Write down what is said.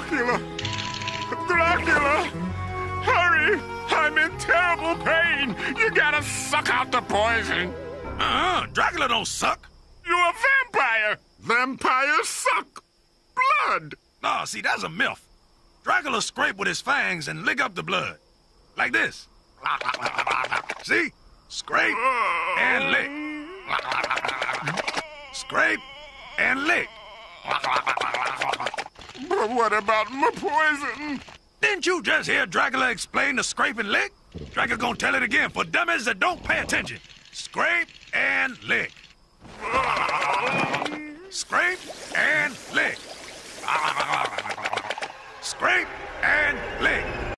Dracula! Dracula! Hurry! I'm in terrible pain! You gotta suck out the poison! Dracula don't suck. You're a vampire! Vampires suck blood! No, see, that's a myth. Dracula scrape with his fangs and lick up the blood. Like this. See? Scrape and lick. Scrape and lick. But what about my poison? Didn't you just hear Dracula explain the scrape and lick? Dracula gonna tell it again for dummies that don't pay attention. Scrape and lick. Scrape and lick. Scrape and lick.